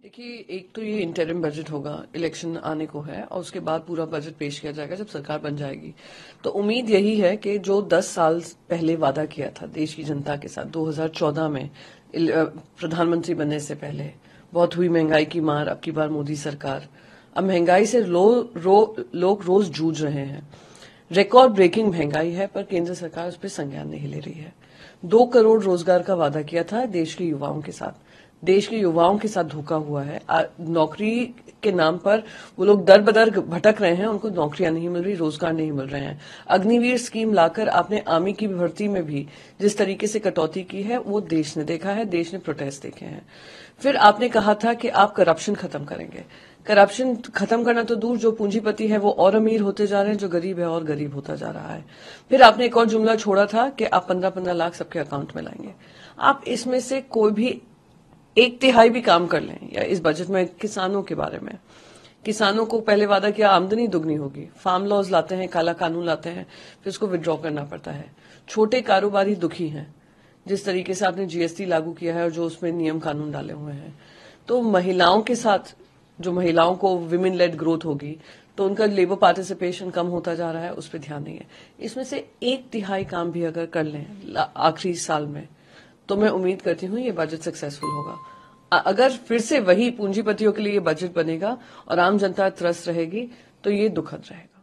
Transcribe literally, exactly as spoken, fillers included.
देखिए, एक तो ये इंटरिम बजट होगा, इलेक्शन आने को है और उसके बाद पूरा बजट पेश किया जाएगा जब सरकार बन जाएगी। तो उम्मीद यही है कि जो दस साल पहले वादा किया था देश की जनता के साथ दो हज़ार चौदह में प्रधानमंत्री बनने से पहले, बहुत हुई महंगाई की मार, अब की बार मोदी सरकार, अब महंगाई से लो, रो, लोग रोज जूझ रहे हैं। रिकॉर्ड ब्रेकिंग महंगाई है, पर केंद्र सरकार उस पर संज्ञान नहीं ले रही है। दो करोड़ रोजगार का वादा किया था देश के युवाओं के साथ, देश के युवाओं के साथ धोखा हुआ है। नौकरी के नाम पर वो लोग दर बदर भटक रहे हैं, उनको नौकरियां नहीं मिल रही, रोजगार नहीं मिल रहे हैं। अग्निवीर स्कीम लाकर आपने आर्मी की भर्ती में भी जिस तरीके से कटौती की है वो देश ने देखा है, देश ने प्रोटेस्ट देखे हैं। फिर आपने कहा था कि आप करप्शन खत्म करेंगे। करप्शन खत्म करना तो दूर, जो पूंजीपति है वो और अमीर होते जा रहे हैं, जो गरीब है और गरीब होता जा रहा है। फिर आपने एक और जुमला छोड़ा था कि आप पंद्रह पंद्रह लाख सबके अकाउंट में लाएंगे। आप इसमें से कोई भी एक तिहाई भी काम कर लें, या इस बजट में किसानों के बारे में, किसानों को पहले वादा किया आमदनी दुगनी होगी, फार्म लॉज लाते हैं, काला कानून लाते हैं, फिर उसको विड्रॉ करना पड़ता है। छोटे कारोबारी दुखी हैं जिस तरीके से आपने जीएसटी लागू किया है और जो उसमें नियम कानून डाले हुए हैं। तो महिलाओं के साथ, जो महिलाओं को विमेन लेड ग्रोथ होगी तो उनका लेबर पार्टिसिपेशन कम होता जा रहा है, उस पर ध्यान नहीं है। इसमें से एक तिहाई काम भी अगर कर लें आखिरी साल में तो मैं उम्मीद करती हूं ये बजट सक्सेसफुल होगा। अगर फिर से वही पूंजीपतियों के लिए ये बजट बनेगा और आम जनता त्रस्त रहेगी तो ये दुखद रहेगा।